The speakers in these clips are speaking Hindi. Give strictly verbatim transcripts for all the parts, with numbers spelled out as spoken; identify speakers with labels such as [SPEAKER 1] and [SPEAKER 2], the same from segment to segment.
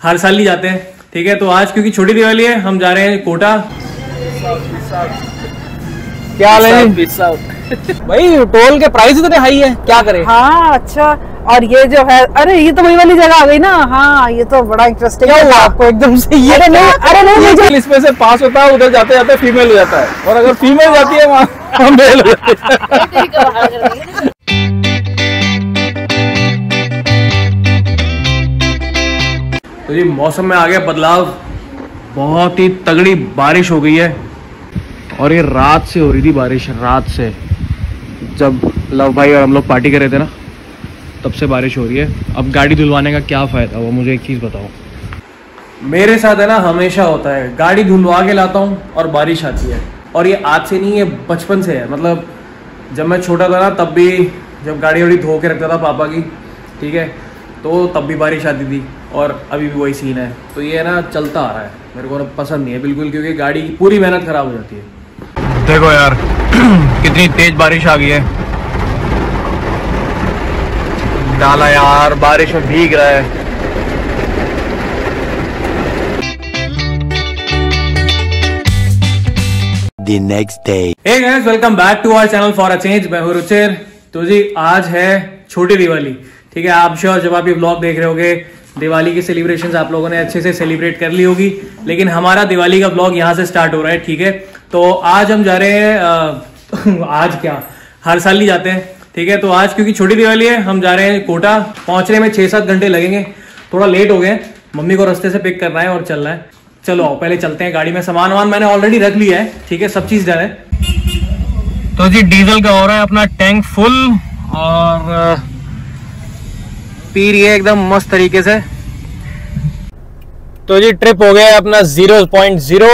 [SPEAKER 1] हर साल ही जाते हैं, ठीक है। तो आज क्योंकि छोटी दिवाली है हम जा रहे हैं कोटा। क्या हाल है भाई? टोल के प्राइस इतने हाई है, क्या करें।
[SPEAKER 2] हाँ अच्छा, और ये जो है, अरे ये तो वही वाली जगह आ गई ना। हाँ ये तो बड़ा इंटरेस्टिंग है आपको एकदम से। ये अरे नहीं अरे नहीं मुझे
[SPEAKER 1] इसमें से पास होता है, उधर जाते जाते फीमेल हो जाता है, और अगर फीमेल जाती है वहाँ मेल हो जाती है। तो जी मौसम में आ गया बदलाव, बहुत ही तगड़ी बारिश हो गई है, और ये रात से हो रही थी बारिश। रात से जब लव भाई और हम लोग पार्टी कर रहे थे ना, तब से बारिश हो रही है। अब गाड़ी धुलवाने का क्या फ़ायदा, वो मुझे एक चीज़ बताओ। मेरे साथ है ना हमेशा होता है, गाड़ी धुलवा के लाता हूँ और बारिश आती है। और ये आज से नहीं, ये बचपन से है। मतलब जब मैं छोटा था ना, तब भी जब गाड़ी वाड़ी धो के रखता था पापा की, ठीक है, तो तब भी बारिश आती थी, और अभी भी वही सीन है। तो ये ना चलता आ रहा है, मेरे को पसंद नहीं है बिल्कुल, क्योंकि गाड़ी की पूरी मेहनत खराब हो जाती है। देखो यार कितनी तेज बारिश आ गई है। डाला यार, बारिश में भीग रहा है।
[SPEAKER 3] The next day.
[SPEAKER 1] Hey guys, welcome back to our channel for a change। मैं हूं रुचिर। तो जी आज है छोटी दिवाली, ठीक है। आप श्योर जब आप ये ब्लॉग देख रहे होगे, दिवाली की सेलिब्रेशंस आप लोगों ने अच्छे से सेलिब्रेट कर ली होगी, लेकिन हमारा दिवाली का ब्लॉग यहाँ से स्टार्ट हो रहा है, ठीक है। तो आज हम जा रहे हैं आ, आज क्या हर साल ही जाते हैं, ठीक है। तो आज क्योंकि छोटी दिवाली है हम जा रहे हैं कोटा। पहुंचने में छह सात घंटे लगेंगे, थोड़ा लेट हो गए। मम्मी को रास्ते से पिक करना है और चलना है। चलो पहले चलते हैं। गाड़ी में सामान वामान मैंने ऑलरेडी रख लिया है, ठीक है, सब चीज डन है। तो जी डीजल का हो रहा है अपना टैंक फुल, और पी रही है एकदम मस्त तरीके से। तो जी ट्रिप हो गया अपना जीरो पॉइंट जीरो।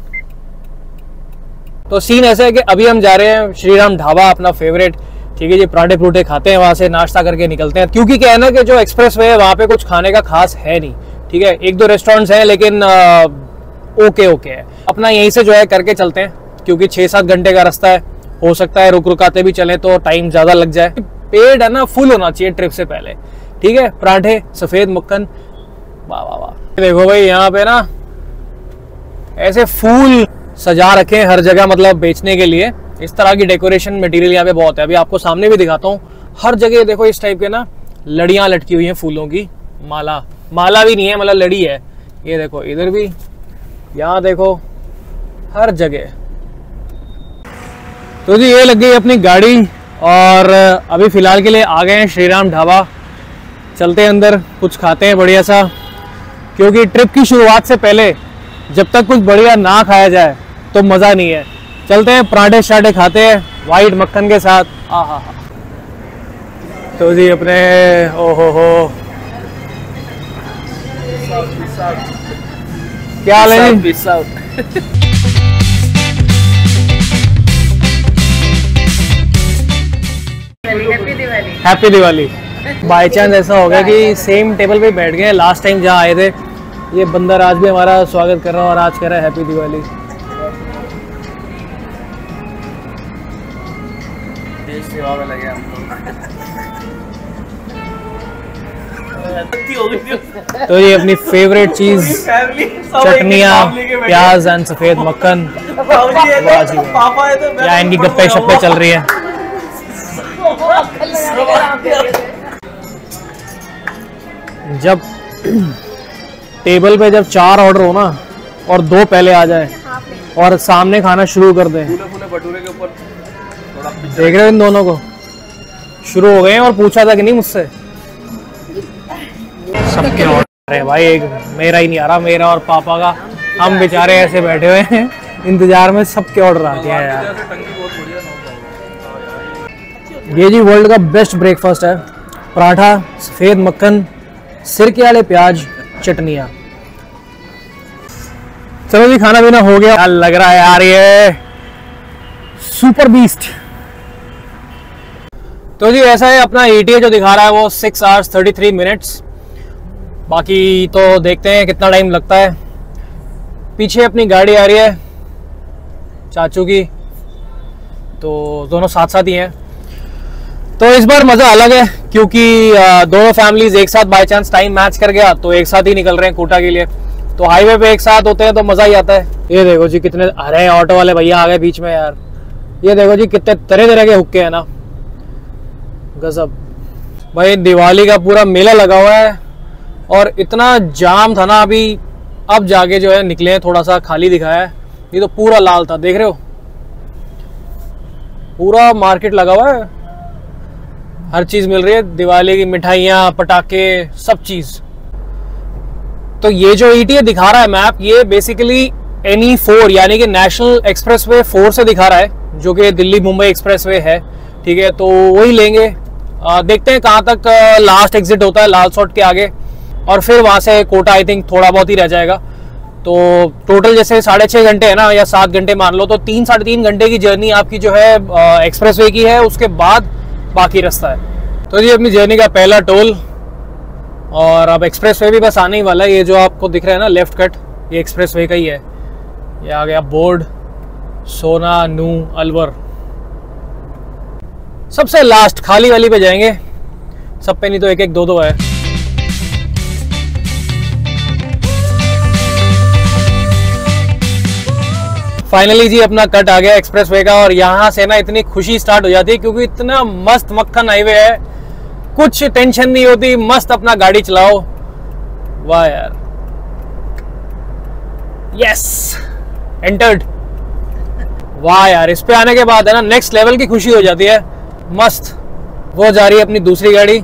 [SPEAKER 1] तो सीन ऐसा है कि अभी हम जा रहे हैं श्रीराम ढाबा, अपना फेवरेट, ठीक है जी। पराठे परूठे खाते हैं, वहां से नाश्ता करके निकलते हैं। क्योंकि क्या है ना कि जो एक्सप्रेस वे है वहां पे कुछ खाने का खास है नहीं, ठीक है। एक दो रेस्टोरेंट्स हैं, लेकिन आ, ओके ओके है। अपना यहीं से जो है करके चलते हैं, क्योंकि छह सात घंटे का रास्ता है। हो सकता है रुक रुकाते भी चले तो टाइम ज्यादा लग जाए। पेट है ना फुल होना चाहिए ट्रिप से पहले, ठीक है। पराठे, सफेद मक्खन, वाह वाह वाह। देखो भाई यहाँ पे ना ऐसे फूल सजा रखे हैं हर जगह, मतलब बेचने के लिए। इस तरह की डेकोरेशन मटेरियल यहाँ पे बहुत है। अभी आपको सामने भी दिखाता हूँ, हर जगह देखो इस टाइप के ना लड़ियां लटकी हुई हैं फूलों की। माला माला भी नहीं है, मतलब लड़ी है। ये देखो इधर भी, यहाँ देखो, हर जगह। तो जी ये लग गई अपनी गाड़ी, और अभी फिलहाल के लिए आ गए हैं श्रीराम ढाबा। चलते हैं अंदर, कुछ खाते हैं बढ़िया सा, क्योंकि ट्रिप की शुरुआत से पहले जब तक कुछ बढ़िया ना खाया जाए तो मज़ा नहीं है। चलते हैं, पराठे शाठे खाते हैं वाइट मक्खन के साथ। आ हा हा। तो जी अपने ओहो हो, क्या हाल है जी? हैप्पी दिवाली। बाई चांस ऐसा हो गया कि सेम टेबल पे बैठ गए लास्ट टाइम जहाँ आए थे। ये बंदर आज भी हमारा स्वागत कर रहा है और आज कह रहा है हैप्पी दिवाली। देश सेवा में लगे हम लोग। तो ये अपनी फेवरेट चीज चटनियाँ, प्याज एंड सफेद मक्खन। या इनकी गप्पे शप्पे चल रही है। जब टेबल पे जब चार ऑर्डर हो ना, और दो पहले आ जाए और सामने खाना शुरू कर दें, भटूरे के ऊपर देख रहे हो इन दोनों को, शुरू हो गए हैं। और पूछा था कि नहीं मुझसे, सबके ऑर्डर है भाई, एक मेरा ही नहीं आ रहा, मेरा और पापा का। हम बेचारे ऐसे बैठे हुए हैं इंतजार में, सबके ऑर्डर आ गया है यार। ये जी वर्ल्ड का बेस्ट ब्रेकफास्ट है। पराठा, सफेद मक्खन, सिरके वाले प्याज, चटनियाँ। चलो जी खाना पीना हो गया। लग रहा है यार ये सुपर बीस्ट। तो जी ऐसा है, अपना ई टी ए जो दिखा रहा है वो six hours thirty three minutes. बाकी तो देखते हैं कितना टाइम लगता है। पीछे अपनी गाड़ी आ रही है चाचू की, तो दोनों साथ साथ ही हैं। तो इस बार मजा अलग है क्योंकि दोनों फैमिलीज एक साथ बाय चांस टाइम मैच कर गया तो एक साथ ही निकल रहे हैं कोटा के लिए। तो हाईवे पे एक साथ होते हैं तो मजा ही आता है। ये देखो जी कितने अरे ऑटो वाले भैया आ गए बीच में यार। ये देखो जी कितने तरह तरह के हुक्के हैं ना, गजब। भाई दिवाली का पूरा मेला लगा हुआ है और इतना जाम था ना, अभी अब जाके जो है निकले हैं, थोड़ा सा खाली दिखाया है। ये तो पूरा लाल था, देख रहे हो, पूरा मार्केट लगा हुआ है, हर चीज मिल रही है, दिवाली की मिठाइयाँ, पटाखे, सब चीज। तो ये जो ईटीए दिखा रहा है मैप, ये बेसिकली एन ई फोर यानी कि नेशनल एक्सप्रेसवे फोर से दिखा रहा है, जो कि दिल्ली मुंबई एक्सप्रेसवे है। ठीक है, तो वही लेंगे। आ, देखते हैं कहाँ तक लास्ट एग्जिट होता है, लाल सॉट के आगे, और फिर वहां से कोटा आई थिंक थोड़ा बहुत ही रह जाएगा। तो टोटल जैसे साढ़े छः घंटे है ना, या सात घंटे मान लो, तो तीन साढ़े तीन घंटे की जर्नी आपकी जो है एक्सप्रेसवे की है, उसके बाद बाकी रास्ता है। तो ये अपनी जर्नी का पहला टोल, और अब एक्सप्रेसवे भी बस आने ही वाला है। ये जो आपको दिख रहा है ना लेफ्ट कट, ये एक्सप्रेसवे का ही है। ये आ गया बोर्ड, सोना नू अलवर। सबसे लास्ट खाली वाली पे जाएंगे, सब पे नहीं तो एक एक दो दो है। फाइनली जी अपना कट आ गया एक्सप्रेसवे का, और यहाँ से ना इतनी खुशी स्टार्ट हो जाती है क्योंकि इतना मस्त मक्खन हाईवे है, कुछ टेंशन नहीं होती, मस्त अपना गाड़ी चलाओ। वाह यार, यस एंटर्ड। वाह यार, इस पे आने के बाद है ना नेक्स्ट लेवल की खुशी हो जाती है, मस्त। वो जा रही है अपनी दूसरी गाड़ी,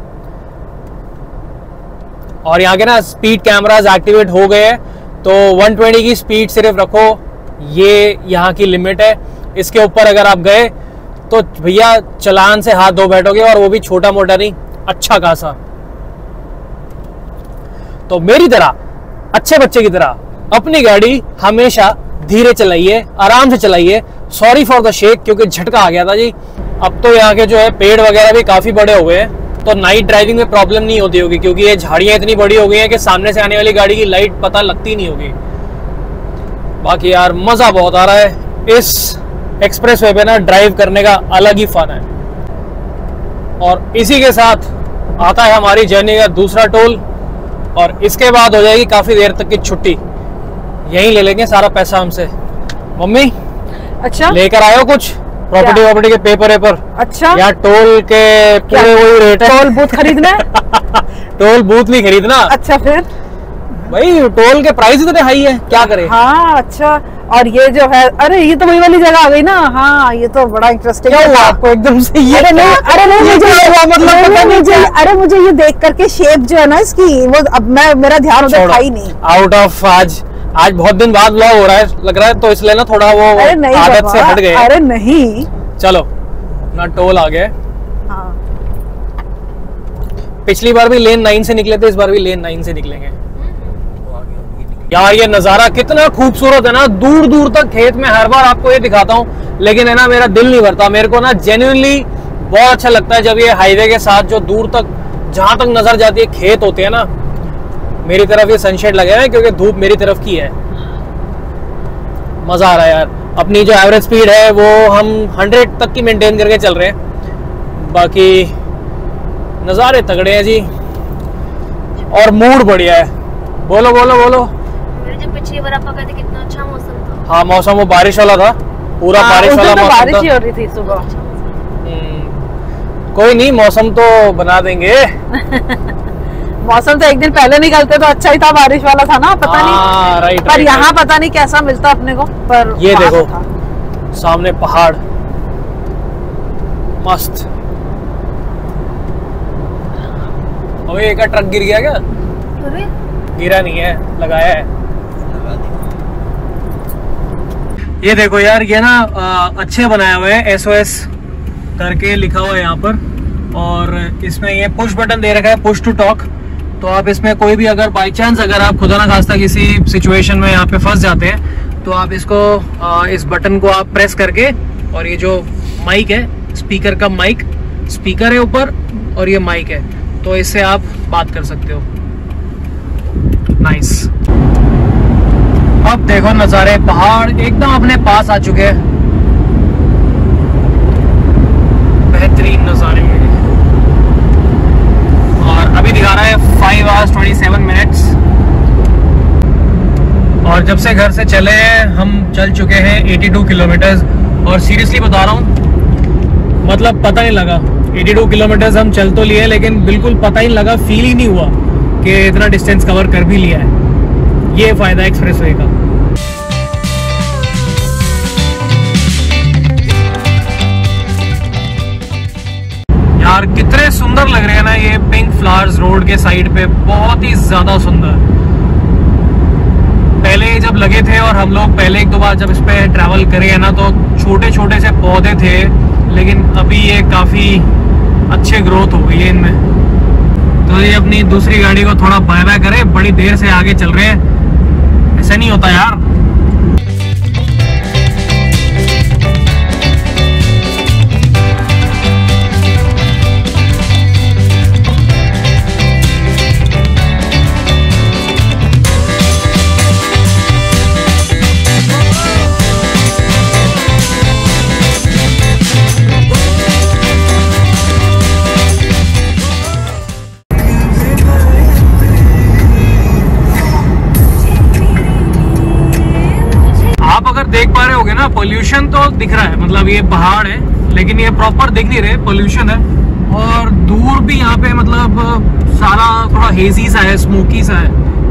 [SPEAKER 1] और यहाँ के ना स्पीड कैमरास एक्टिवेट हो गए हैं, तो एक सौ बीस की स्पीड सिर्फ रखो, ये यहाँ की लिमिट है। इसके ऊपर अगर आप गए तो भैया चलान से हाथ धो बैठोगे, और वो भी छोटा मोटा नहीं, अच्छा खासा। तो मेरी तरह अच्छे बच्चे की तरह अपनी गाड़ी हमेशा धीरे चलाइए, आराम से चलाइए। सॉरी फॉर द शेक, क्योंकि झटका आ गया था जी। अब तो यहाँ के जो है पेड़ वगैरह भी काफी बड़े हो गए हैं, तो नाइट ड्राइविंग में प्रॉब्लम नहीं होती होगी, क्योंकि ये झाड़ियां इतनी बड़ी हो गई हैं कि सामने से आने वाली गाड़ी की लाइट पता लगती नहीं होगी। बाकी यार मजा बहुत आ रहा है इस एक्सप्रेसवे पे ना, ड्राइव करने का अलग ही फन है। और इसी के साथ आता है हमारी जर्नी का दूसरा टोल, और इसके बाद हो जाएगी काफी देर तक की छुट्टी। यहीं ले लेंगे सारा पैसा हमसे। मम्मी
[SPEAKER 2] अच्छा
[SPEAKER 1] लेकर आयो कुछ प्रॉपर्टी वॉपर्टी के पेपर वेपर।
[SPEAKER 2] अच्छा,
[SPEAKER 1] यहाँ टोल के पूरे वही रेट है।
[SPEAKER 2] टोल बूथ खरीदना है?
[SPEAKER 1] टोल बूथ नहीं खरीदना।
[SPEAKER 2] अच्छा, फिर
[SPEAKER 1] भाई टोल के प्राइस इतने हाई है, क्या करें।
[SPEAKER 2] हाँ अच्छा, और ये जो है, अरे ये तो वही वाली जगह आ गई ना। हाँ, ये तो बड़ा इंटरेस्टिंग है आपको एकदम से। ये अरे नहीं, अरे नहीं, मुझे मतलब मुझे अरे मुझे ये देख करके शेप जो है ना इसकी, वो अब मैं मेरा ध्यान उधर था ही नहीं।
[SPEAKER 1] आउट ऑफ आज आज बहुत दिन बाद व्लॉग हो रहा है लग रहा है, तो इसलिए ना थोड़ा वो आदत से हट गए।
[SPEAKER 2] अरे नहीं,
[SPEAKER 1] चलो अपना टोल आ गया।
[SPEAKER 2] हाँ।
[SPEAKER 1] पिछली बार भी लेन नाइन से निकले थे, इस बार भी लेन नाइन से निकलेंगे। यार ये नजारा कितना खूबसूरत है ना, दूर दूर तक खेत में। हर बार आपको ये दिखाता हूँ, लेकिन है ना मेरा दिल नहीं भरता। मेरे को ना जेन्युइनली बहुत अच्छा लगता है जब ये हाईवे के साथ जो दूर तक जहां तक नजर जाती है खेत होते हैं ना। मेरी तरफ ये सनशेड लगे हैं क्योंकि धूप मेरी तरफ की है। मजा आ रहा है यार। अपनी जो एवरेज स्पीड है वो हम हंड्रेड तक की मेंटेन करके चल रहे हैं। बाकी नज़ारे तगड़े हैं जी, और मूड बढ़िया है। बोलो बोलो बोलो।
[SPEAKER 4] जब पिछली बार आप कहते कितना अच्छा मौसम था।
[SPEAKER 1] हाँ, मौसम वो बारिश वाला था, पूरा बारिश वाला मौसम था।
[SPEAKER 2] बारिश ही हो रही थी सुबह।
[SPEAKER 1] कोई नहीं, मौसम तो बना देंगे।
[SPEAKER 2] मौसम तो एक दिन पहले निकलते तो अच्छा ही था, बारिश वाला था ना, पता नहीं।
[SPEAKER 1] राइट,
[SPEAKER 2] पर यहाँ पता नहीं कैसा मिलता अपने को। पर
[SPEAKER 1] ये देखो सामने पहाड़, मस्त। अबे एक ट्रक गिर गया क्या?
[SPEAKER 4] अरे
[SPEAKER 1] गिरा नहीं है, लगाया है। ये देखो यार, ये ना अच्छे बनाए हुए हैं, एस ओ एस करके लिखा हुआ है यहाँ पर, और इसमें ये पुश बटन दे रखा है, पुश टू टॉक। तो आप इसमें कोई भी अगर बाई चांस अगर आप खुदा ना खास्ता किसी सिचुएशन में यहाँ पे फंस जाते हैं, तो आप इसको आ, इस बटन को आप प्रेस करके, और ये जो माइक है, स्पीकर का माइक, स्पीकर है ऊपर और ये माइक है, तो इससे आप बात कर सकते हो। नाइस। अब देखो नज़ारे, पहाड़ एकदम अपने पास आ चुके हैं। बेहतरीन नज़ारे हैं। और अभी दिखा रहा है five hours twenty seven minutes. और जब से घर से चले हम चल चुके हैं बयासी किलोमीटर्स। और सीरियसली बता रहा हूँ, मतलब पता नहीं लगा, बयासी किलोमीटर्स हम चल तो लिए लेकिन बिल्कुल पता ही लगा, फील ही नहीं हुआ कि इतना डिस्टेंस कवर कर भी लिया है। ये फ़ायदा एक्सप्रेसवे का। यार कितने सुंदर लग रहे हैं ना ये पिंक फ्लावर्स रोड के साइड पे, बहुत ही ज़्यादा सुंदर। पहले जब लगे थे और हम लोग पहले एक दो बार जब इस पे ट्रैवल करे हैं ना, तो छोटे छोटे से पौधे थे, लेकिन अभी ये काफ़ी अच्छे ग्रोथ हो गई है इनमें। तो ये अपनी दूसरी गाड़ी को थोड़ा बाय बाय करे, बड़ी देर से आगे चल रहे हैं, ऐसा नहीं होता यार। देख पा रहे होगे ना, पोल्यूशन तो दिख रहा है, मतलब ये पहाड़ है लेकिन ये प्रॉपर दिख नहीं रहे, पोल्यूशन है। और दूर भी यहाँ पे मतलब सारा थोड़ा हेजी सा है, स्मोकी सा है।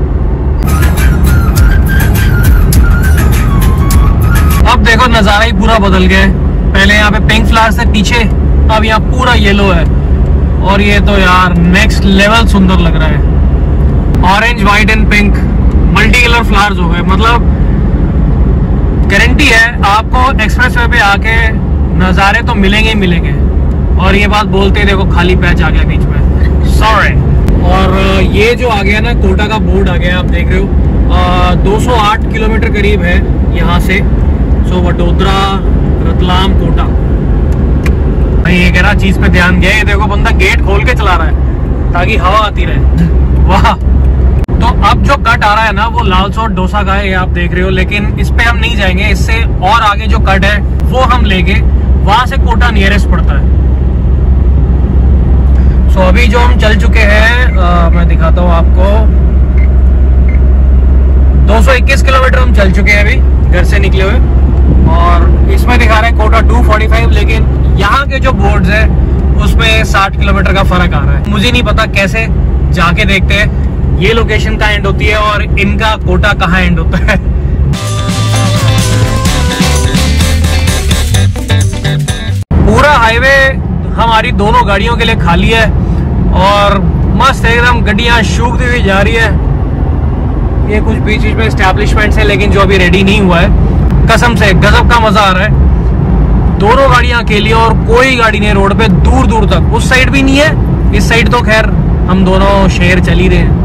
[SPEAKER 1] अब देखो नज़ारा ही पूरा बदल गया है। पहले यहाँ पे पिंक फ्लावर से पीछे, अब यहाँ पूरा येलो है। और ये तो यार नेक्स्ट लेवल सुंदर लग रहा है। Orange, white and pink multi colour flowers हो गए। मतलब गारंटी है आपको एक्सप्रेसवे पे आके नज़ारे तो मिलेंगे ही मिलेंगे। और ये बात बोलते देखो खाली पैच आ गया बीच में, सॉरी। और ये जो आ गया ना कोटा का बोर्ड आ गया, आप देख रहे हो दो सौ आठ किलोमीटर करीब है यहाँ से। सो वडोदरा, रतलाम, कोटा। भाई ये कह रहा चीज पे ध्यान गया, ये देखो बंदा गेट खोल के चला रहा है ताकि हवा आती रहे। वाह। तो अब जो कट आ रहा है ना वो लालसोट डोसा का है, ये आप देख रहे हो, लेकिन इस पे हम नहीं जाएंगे। इससे और आगे जो कट है वो हम लेंगे, वहां से कोटा नियरेस्ट पड़ता है। सो अभी जो हम चल चुके हैं, आ, मैं दिखाता हूँ आपको, दो सौ इक्कीस किलोमीटर हम चल चुके हैं अभी घर से निकले हुए। और इसमें दिखा रहे हैं कोटा दो सौ पैंतालीस, लेकिन यहाँ के जो बोर्ड्स है उसमें साठ किलोमीटर का फर्क आ रहा है। मुझे नहीं पता, कैसे जाके देखते हैं ये लोकेशन कहाँ एंड होती है और इनका कोटा कहाँ एंड होता है। पूरा हाईवे हमारी दोनों गाड़ियों के लिए खाली है और मस्त एकदम गाड़ियां शूखती हुई जा रही है। ये कुछ बीच बीच में एस्टैब्लिशमेंट्स है लेकिन जो अभी रेडी नहीं हुआ है। कसम से गजब का मजा आ रहा है। दोनों गाड़ियां अकेली और कोई गाड़ी नहीं रोड पे दूर दूर तक। उस साइड भी नहीं है, इस साइड तो खैर हम दोनों शेयर चल ही रहे हैं।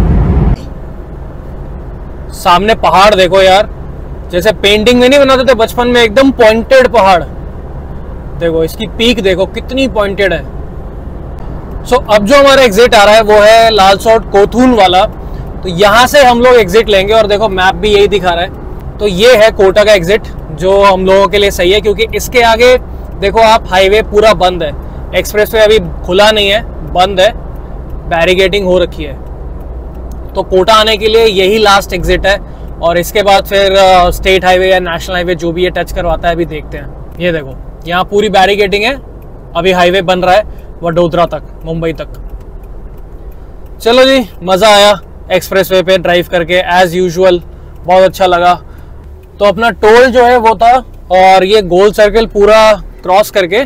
[SPEAKER 1] सामने पहाड़ देखो यार, जैसे पेंटिंग में नहीं बनाते थे बचपन में, एकदम पॉइंटेड पहाड़। देखो इसकी पीक देखो कितनी पॉइंटेड है। सो so, अब जो हमारा एग्जिट आ रहा है वो है लालसोट कोथून वाला। तो यहाँ से हम लोग एग्जिट लेंगे और देखो मैप भी यही दिखा रहा है। तो ये है कोटा का एग्जिट जो हम लोगों के लिए सही है, क्योंकि इसके आगे देखो आप हाईवे पूरा बंद है। एक्सप्रेसवे अभी खुला नहीं है, बंद है, बैरिकेडिंग हो रखी है। तो कोटा आने के लिए यही लास्ट एग्जिट है और इसके बाद फिर स्टेट हाईवे या नेशनल हाईवे जो भी ये टच करवाता है अभी देखते हैं। ये देखो यहाँ पूरी बैरिकेडिंग है, अभी हाईवे बन रहा है वडोदरा तक, मुंबई तक। चलो जी, मज़ा आया एक्सप्रेसवे पे ड्राइव करके एज यूजुअल, बहुत अच्छा लगा। तो अपना टोल जो है वो था और ये गोल सर्कल पूरा क्रॉस करके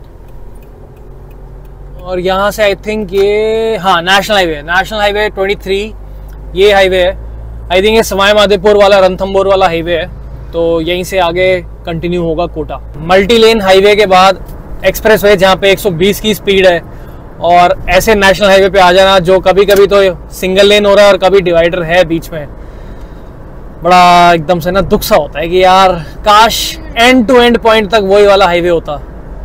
[SPEAKER 1] और यहाँ से आई थिंक ये हाँ नेशनल हाईवे नेशनल हाईवे तेईस ये हाईवे है। आई थिंक ये सवाई माधोपुर वाला रणथंभौर वाला हाईवे है। तो यहीं से आगे कंटिन्यू होगा कोटा। मल्टी लेन हाईवे के बाद एक्सप्रेसवे जहाँ पे एक सौ बीस की स्पीड है और ऐसे नेशनल हाईवे पे आ जाना जो कभी कभी तो सिंगल लेन हो रहा है और कभी डिवाइडर है बीच में, बड़ा एकदम से ना दुख सा होता है कि यार काश एंड टू एंड पॉइंट तक वही वाला हाईवे होता।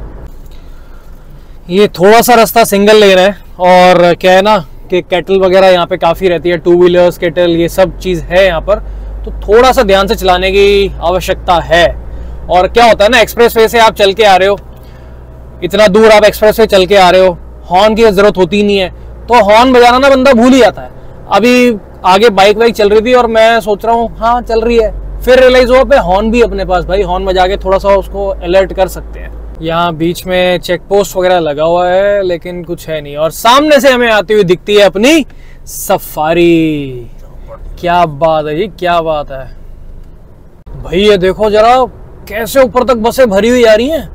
[SPEAKER 1] ये थोड़ा सा रास्ता सिंगल लेन है और क्या है ना कि कैटल वगैरह यहाँ पे काफ़ी रहती है, टू व्हीलर्स कैटल ये सब चीज़ है यहाँ पर, तो थोड़ा सा ध्यान से चलाने की आवश्यकता है। और क्या होता है ना, एक्सप्रेसवे से आप चल के आ रहे हो, इतना दूर आप एक्सप्रेस से चल के आ रहे हो, हॉर्न की जरूरत होती नहीं है, तो हॉर्न बजाना ना बंदा भूल ही जाता है। अभी आगे बाइक वाइक चल रही थी और मैं सोच रहा हूँ हाँ चल रही है, फिर रियलाइज हुआ पे हॉर्न भी अपने पास, भाई हॉर्न बजा के थोड़ा सा उसको अलर्ट कर सकते हैं। यहाँ बीच में चेक पोस्ट वगैरह लगा हुआ है लेकिन कुछ है नहीं, और सामने से हमें आती हुई दिखती है अपनी सफारी। क्या बात है जी, क्या बात है भाई। ये देखो जरा कैसे ऊपर तक बसें भरी हुई आ रही हैं,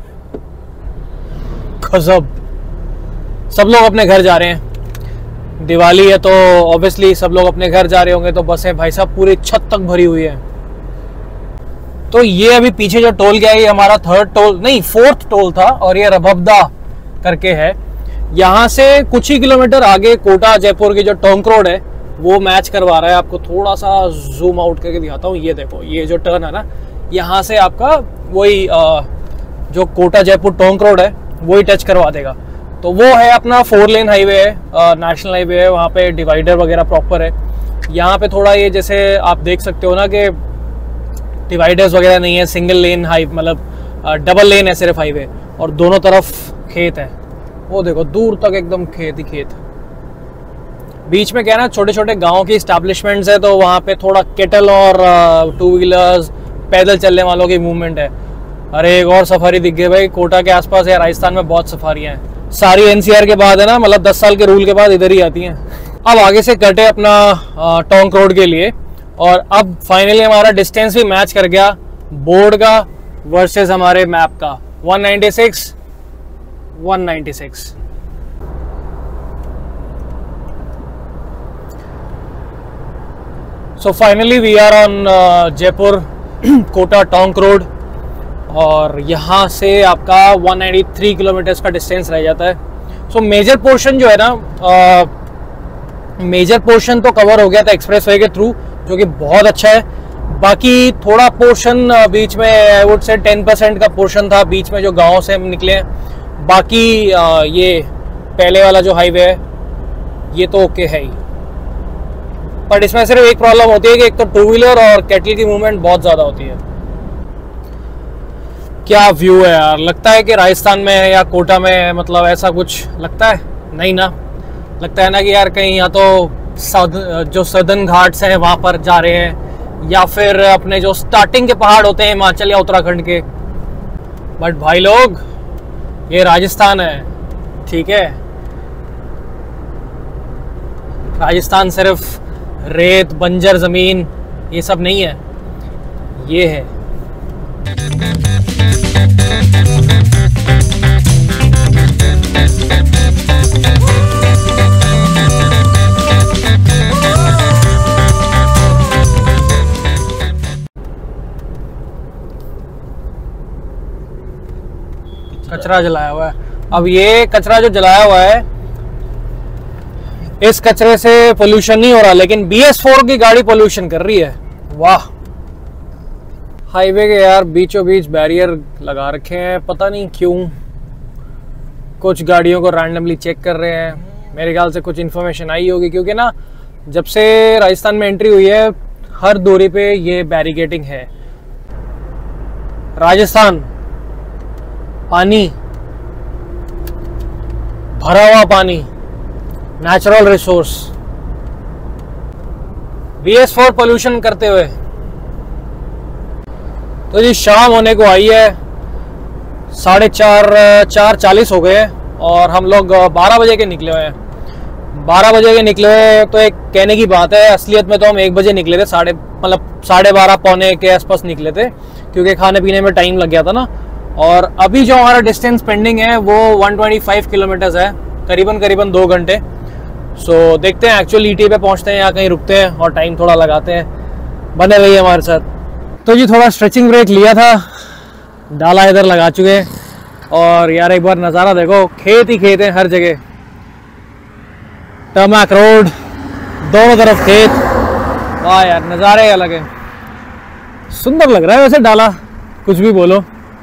[SPEAKER 1] गजब। सब लोग अपने घर जा रहे हैं, दिवाली है तो ऑब्वियसली सब लोग अपने घर जा रहे होंगे, तो बसें भाई साहब पूरी छत तक भरी हुई है। तो ये अभी पीछे जो टोल गया है ये हमारा थर्ड टोल नहीं फोर्थ टोल था, और ये रबब्दा करके है। यहाँ से कुछ ही किलोमीटर आगे कोटा जयपुर की जो टोंक रोड है वो मैच करवा रहा है। आपको थोड़ा सा जूम आउट करके दिखाता हूँ, ये देखो ये जो टर्न है ना, यहाँ से आपका वही जो कोटा जयपुर टोंक रोड है वही टच करवा देगा। तो वो है अपना फोर लेन हाईवे है, नेशनल हाईवे है, वहाँ पे डिवाइडर वगैरह प्रॉपर है। यहाँ पे थोड़ा ये जैसे आप देख सकते हो ना कि डिवाइडर्स वगैरह नहीं है, सिंगल लेन हाई मतलब डबल लेन है सिर्फ हाईवे, और दोनों तरफ खेत है। वो देखो दूर तक एकदम खेत ही खेत। बीच में क्या है ना, छोटे छोटे गाँव की स्टैब्लिशमेंट्स है, तो वहाँ पे थोड़ा केटल और टू व्हीलर्स पैदल चलने वालों की मूवमेंट है। अरे एक और सफारी दिख गई भाई, कोटा के आसपास या राजस्थान में बहुत सफारियाँ हैं, सारी एनसीआर के बाद है ना, मतलब दस साल के रूल के बाद इधर ही आती हैं। अब आगे से कटे अपना टोंक रोड के लिए, और अब फाइनली हमारा डिस्टेंस भी मैच कर गया बोर्ड का वर्सेस हमारे मैप का, one ninety six one ninety six. So finally we are on Jaipur Kota Tonk road, और यहाँ से आपका वन नाइंटी थ्री किलोमीटर्स का डिस्टेंस रह जाता है। सो मेजर पोर्शन जो है ना, मेजर पोर्शन तो कवर हो गया था एक्सप्रेसवे के थ्रू, जो कि बहुत अच्छा है। बाकी थोड़ा पोर्शन बीच में I would say ten percent का पोर्शन था बीच में जो गाँव से हम निकले हैं। बाकी आ, ये पहले वाला जो हाईवे है ये तो ओके है ही, बट इसमें सिर्फ एक प्रॉब्लम होती है कि एक तो टू व्हीलर और कैटल की मूवमेंट बहुत ज़्यादा होती है। क्या व्यू है यार, लगता है कि राजस्थान में है या कोटा में है, मतलब ऐसा कुछ लगता है नहीं ना। लगता है ना कि यार कहीं या तो जो सदर्न घाट्स हैं वहाँ पर जा रहे हैं, या फिर अपने जो स्टार्टिंग के पहाड़ होते हैं हिमाचल या उत्तराखंड के। बट भाई लोग ये राजस्थान है, ठीक है। राजस्थान सिर्फ रेत बंजर ज़मीन ये सब नहीं है, ये है। कचरा जलाया हुआ है। अब ये कचरा जो जलाया हुआ है, इस कचरे से पोल्यूशन नहीं हो रहा, लेकिन बी एस फोर की गाड़ी पोल्यूशन कर रही है। वाह। हाईवे के यार बीचों बीच बैरियर लगा रखे हैं, पता नहीं क्यों। कुछ गाड़ियों को रैंडमली चेक कर रहे हैं, मेरे ख्याल से कुछ इन्फॉर्मेशन आई होगी, क्योंकि ना जब से राजस्थान में एंट्री हुई है हर दूरी पे ये बैरिकेडिंग है। राजस्थान पानी, भरा हुआ पानी, natural resource, B S four pollution करते हुए। तो जी शाम होने को आई है, साढ़े चार चार चालीस हो गए, और हम लोग बारह बजे के निकले हुए हैं। बारह बजे के निकले हुए तो एक कहने की बात है, असलियत में तो हम एक बजे निकले थे, साढ़े मतलब साढ़े बारह पौने के आसपास निकले थे, क्योंकि खाने पीने में टाइम लग गया था ना। और अभी जो हमारा डिस्टेंस पेंडिंग है वो वन ट्वेंटी फाइव किलोमीटर्स है, करीबन करीबन दो घंटे। सो देखते हैं एक्चुअल ईटी पे पहुंचते हैं या कहीं रुकते हैं और टाइम थोड़ा लगाते हैं। बने रहिए हमारे साथ। तो जी थोड़ा स्ट्रेचिंग ब्रेक लिया था, डाला इधर लगा चुके, और यार एक बार नज़ारा देखो, खेत ही खेत है हर जगह। टर्मैक रोड, दोनों तरफ खेत, वाह यार नज़ारे अलग है। सुंदर लग रहा है वैसे डाला, कुछ भी बोलो।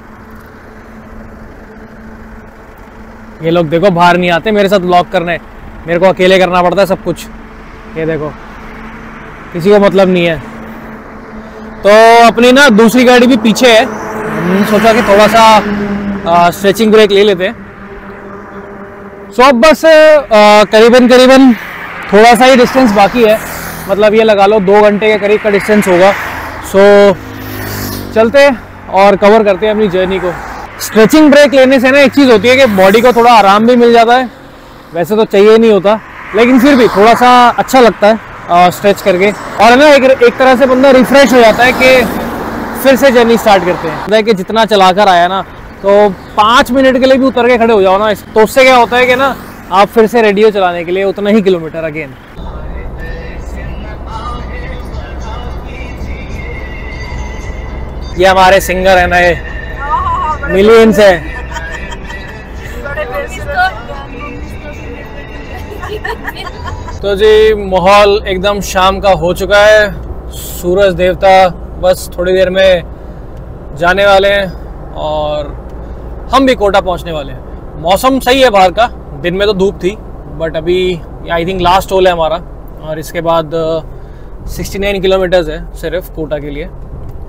[SPEAKER 1] ये लोग देखो बाहर नहीं आते मेरे साथ व्लॉग करने, मेरे को अकेले करना पड़ता है सब कुछ। ये देखो किसी को मतलब नहीं है। तो अपनी ना दूसरी गाड़ी भी पीछे है, सोचा कि थोड़ा सा स्ट्रेचिंग ब्रेक ले लेते हैं। सो अब बस आ, करीबन करीबन थोड़ा सा ही डिस्टेंस बाकी है, मतलब ये लगा लो दो घंटे के करीब का डिस्टेंस होगा। सो चलते हैं और कवर करते हैं अपनी जर्नी को। स्ट्रेचिंग ब्रेक लेने से ना एक चीज़ होती है कि बॉडी को थोड़ा आराम भी मिल जाता है, वैसे तो चाहिए नहीं होता लेकिन फिर भी थोड़ा सा अच्छा लगता है स्ट्रेच करके, और है ना एक, एक तरह से बंदा रिफ्रेश हो जाता है कि फिर से जर्नी स्टार्ट करते हैं। कि जितना चलाकर आया ना तो पाँच मिनट के लिए भी उतर के खड़े हो जाओ ना, तो उससे क्या होता है कि ना आप फिर से रेडियो चलाने के लिए उतना ही किलोमीटर अगेन। ये हमारे सिंगर है नए, मिलियंस है। तो जी माहौल एकदम शाम का हो चुका है, सूरज देवता बस थोड़ी देर में जाने वाले हैं और हम भी कोटा पहुंचने वाले हैं। मौसम सही है बाहर का, दिन में तो धूप थी बट अभी आई थिंक लास्ट टोल है हमारा, और इसके बाद सिक्सटी नाइन किलोमीटर्स है सिर्फ कोटा के लिए।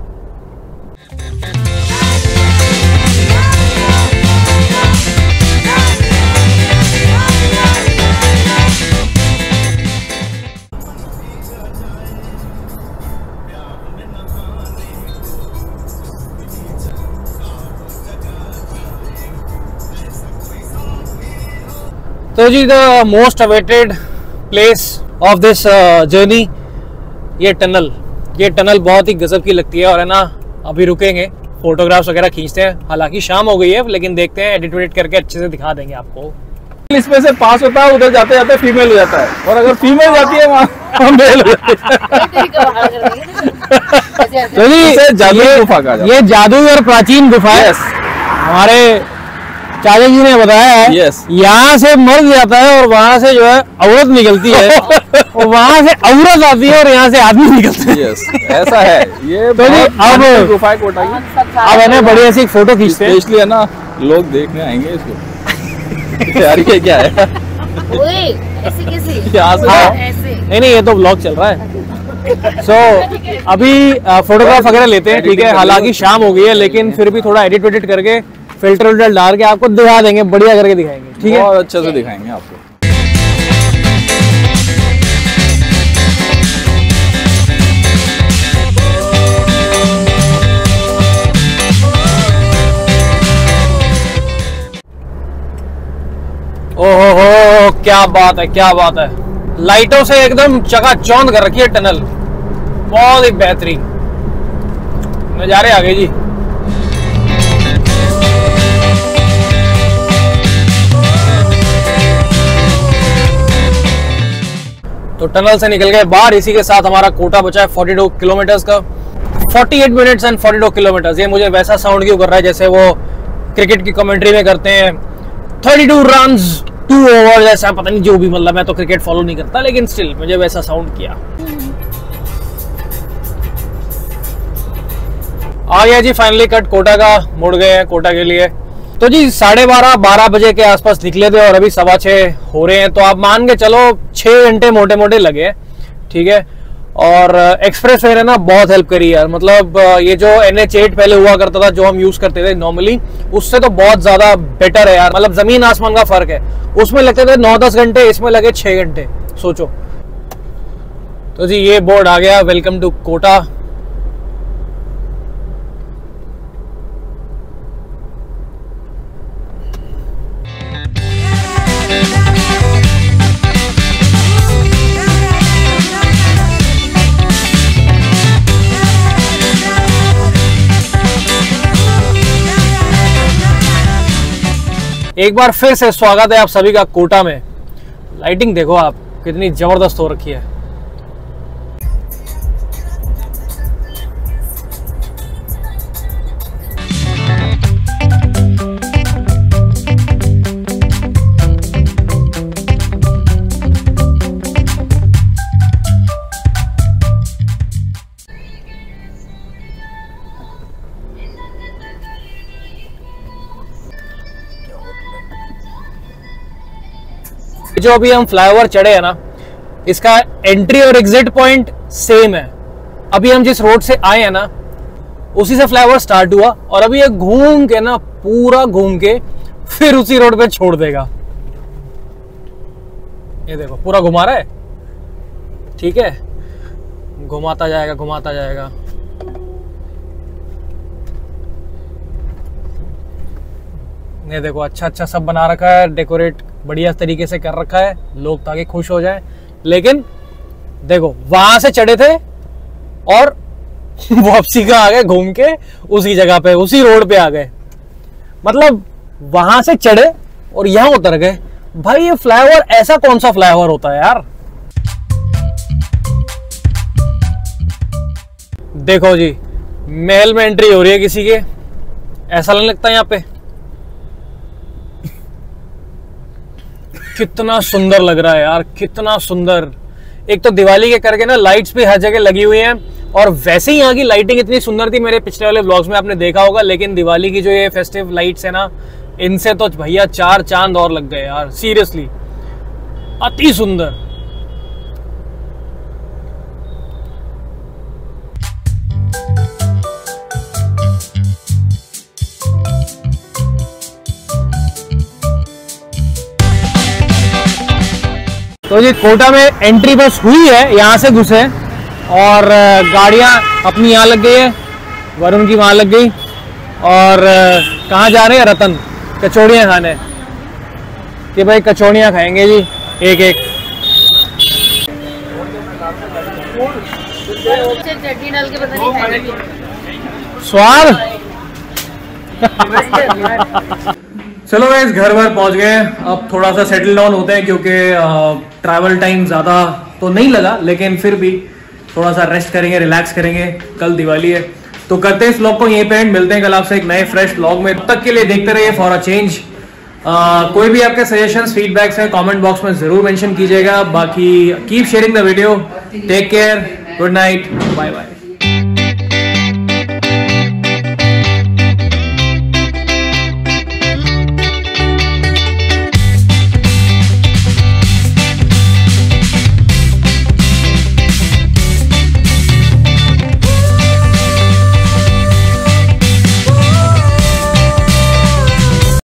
[SPEAKER 1] तो जी the most awaited place of this journey, ये टनल ये टनल बहुत ही गजब की लगती है, और है ना अभी रुकेंगे, फोटोग्राफ्स वगैरह खींचते हैं। हालांकि शाम हो गई है लेकिन देखते हैं, एडिट वेडिट करके अच्छे से दिखा देंगे आपको।
[SPEAKER 5] इसमें से पास होता है, उधर जाते जाते फीमेल हो जाता है, और अगर फीमेल जाती है वहाँ मेल हो जाता है।
[SPEAKER 1] तो जी
[SPEAKER 5] जादुई गुफा का
[SPEAKER 1] ये जादुई और प्राचीन गुफा है। हमारे चाचा जी ने बताया है
[SPEAKER 5] yes.
[SPEAKER 1] यहाँ से मर्द जाता है और वहाँ से जो है औरत निकलती है और वहाँ से औरत आती है और यहाँ से आदमी निकलते हैं।
[SPEAKER 5] yes. ऐसा है ये।
[SPEAKER 1] तो अब
[SPEAKER 5] गुफा कोटा की
[SPEAKER 1] अब है ना बढ़िया सी फोटो खींचते हैं,
[SPEAKER 5] इसलिए ना लोग देखने आएंगे इसको। यार ये क्या है?
[SPEAKER 4] ओए, ऐसे कैसे?
[SPEAKER 5] यहाँ से
[SPEAKER 1] हाँ।
[SPEAKER 4] ऐसे।
[SPEAKER 1] नहीं नहीं ये तो ब्लॉग चल रहा है। सो so, अभी फोटोग्राफ वगैरह लेते हैं, ठीक है। हालांकि शाम हो गई है लेकिन फिर भी थोड़ा एडिट वेडिट करके फिल्टर विल्टर डाल के आपको दिखा देंगे, बढ़िया करके दिखाएंगे, ठीक है।
[SPEAKER 5] बहुत अच्छे से दिखाएंगे आपको।
[SPEAKER 1] ओहो हो, क्या बात है, क्या बात है। लाइटों से एकदम चकाचौंध कर रखी है टनल, बहुत ही बेहतरीन नजारे आ गए जी। तो टनल से निकल गए बाहर, इसी के साथ हमारा कोटा बचा है बयालीस किलोमीटर्स का। अड़तालीस मिनट्स एंड बयालीस किलोमीटर्स। ये मुझे वैसा साउंड क्यों कर रहा है जैसे वो क्रिकेट की कमेंट्री में करते हैं, बत्तीस रन्स टू ओवर, ऐसा पता नहीं जो भी, मतलब मैं तो क्रिकेट फॉलो नहीं करता लेकिन स्टिल मुझे वैसा साउंड किया। आ गया जी फाइनली कट कोटा का, मुड़ गए हैं कोटा के लिए। तो जी साढ़े बारह बारह बजे के आसपास निकले थे और अभी सवा छः हो रहे हैं, तो आप मान के चलो छः घंटे मोटे मोटे लगे, ठीक है। और एक्सप्रेस वे ने ना बहुत हेल्प करी यार, मतलब ये जो एन एच एट पहले हुआ करता था जो हम यूज करते थे नॉर्मली, उससे तो बहुत ज्यादा बेटर है यार, मतलब जमीन आसमान का फर्क है। उसमें लगते थे नौ दस घंटे, इसमें लगे छः घंटे, सोचो। तो जी ये बोर्ड आ गया, वेलकम टू कोटा। एक बार फिर से स्वागत है आप सभी का कोटा में। लाइटिंग देखो आप कितनी जबरदस्त हो रखी है। जो अभी हम फ्लाईओवर चढ़े हैं ना, इसका एंट्री और एग्जिट पॉइंट सेम है। अभी हम जिस रोड से आए हैं ना उसी से फ्लाईओवर स्टार्ट हुआ और अभी ये घूम के ना पूरा घूम के फिर उसी रोड पे छोड़ देगा। ये देखो पूरा घुमा रहा है, ठीक है, घुमाता जाएगा घुमाता जाएगा। ये देखो अच्छा अच्छा सब बना रखा है, डेकोरेट बढ़िया तरीके से कर रखा है, लोग ताकि खुश हो जाएं। लेकिन देखो वहां से चढ़े थे और वापसी का आ गए घूम के उसी जगह पे, उसी रोड पे आ गए। मतलब वहां से चढ़े और यहां उतर गए। भाई ये फ्लाईओवर ऐसा कौन सा फ्लाईओवर होता है यार। देखो जी महल में एंट्री हो रही है किसी के, ऐसा नहीं लगता यहाँ पे। कितना सुंदर लग रहा है यार, कितना सुंदर। एक तो दिवाली के करके ना लाइट्स भी हर जगह लगी हुई हैं, और वैसे ही यहाँ की लाइटिंग इतनी सुंदर थी, मेरे पिछले वाले व्लॉग्स में आपने देखा होगा। लेकिन दिवाली की जो ये फेस्टिव लाइट्स है ना, इनसे तो भैया चार चांद और लग गए यार, सीरियसली अति सुंदर। तो जी कोटा में एंट्री बस हुई है, यहाँ से घुसे और गाड़ियां अपनी यहाँ लग गई है, वरुण की वहां लग गई। और कहाँ जा रहे हैं? रतन कचौड़ियाँ खाने, कि भाई कचौड़ियाँ खाएंगे जी एक एक।
[SPEAKER 4] चटनी डाल के पता नहीं खाएंगे
[SPEAKER 1] स्वाद। चलो गाइस घर बार पहुंच गए, अब थोड़ा सा सेटल डाउन होते हैं, क्योंकि ट्रैवल टाइम ज्यादा तो नहीं लगा, लेकिन फिर भी थोड़ा सा रेस्ट करेंगे, रिलैक्स करेंगे। कल दिवाली है, तो करते हैं इस व्लॉग को यहीं पे एंड। मिलते हैं कल आपसे एक नए फ्रेश व्लॉग में। तब तक के लिए देखते रहिए फॉर अ चेंज। कोई भी आपके सजेशंस फीडबैक्स है कमेंट बॉक्स में जरूर मेंशन कीजिएगा। बाकी keep sharing the video, take care, good night, bye bye.